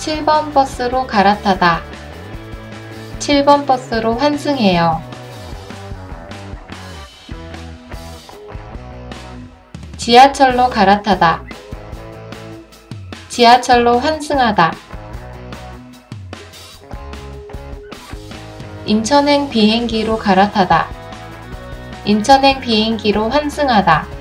7번 버스로 갈아타다. 7번 버스로 환승해요. 지하철로 갈아타다. 지하철로 환승하다. 인천행 비행기로 갈아타다. 인천행 비행기로 환승하다.